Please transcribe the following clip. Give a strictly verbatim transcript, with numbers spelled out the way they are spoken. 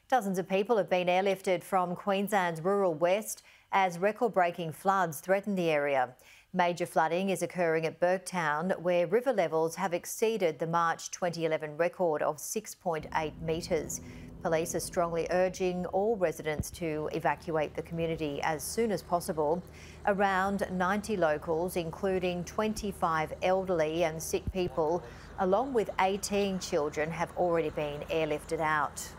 Dozens of people have been airlifted from Queensland's rural west as record-breaking floods threaten the area. Major flooding is occurring at Burketown, where river levels have exceeded the March twenty eleven record of six point eight metres. Police are strongly urging all residents to evacuate the community as soon as possible. Around ninety locals, including twenty-five elderly and sick people, along with eighteen children, have already been airlifted out.